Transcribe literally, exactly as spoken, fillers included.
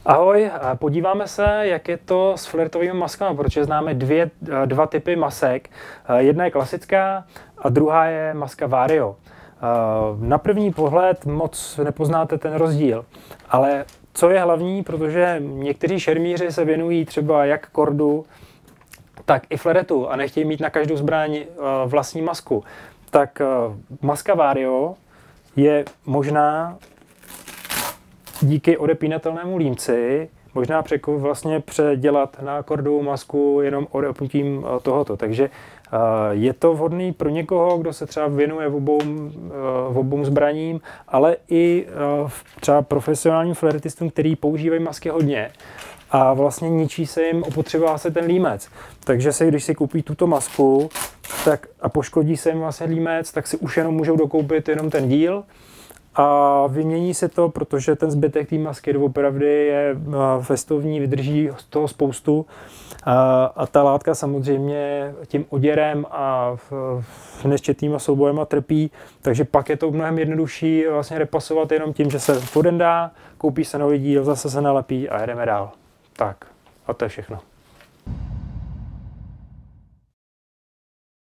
Ahoj, podíváme se, jak je to s flirtovými maskami, protože známe dvě, dva typy masek. Jedna je klasická a druhá je maska Vario. Na první pohled moc nepoznáte ten rozdíl, ale co je hlavní, protože někteří šermíři se věnují třeba jak kordu, tak i fleretu a nechtějí mít na každou zbraň vlastní masku, tak maska Vario je možná díky odepínatelnému límci možná překo, vlastně předělat na kordovou masku jenom odepnutím tohoto. Takže uh, je to vhodný pro někoho, kdo se třeba věnuje v obou, uh, v obou zbraním, ale i uh, třeba profesionálním flirt-istům, který používají masky hodně a vlastně ničí se jim, opotřebová se ten límec. Takže si, když si koupí tuto masku tak, a poškodí se jim vlastně límec, tak si už jenom můžou dokoupit jenom ten díl a vymění se to, protože ten zbytek té masky doopravdy je festovní, vydrží toho spoustu a, a ta látka samozřejmě tím oděrem a nesčetnýma soubojema trpí, takže pak je to mnohem jednodušší vlastně repasovat jenom tím, že se podendá, koupí se nový díl, zase se nalepí a jedeme dál. Tak a to je všechno.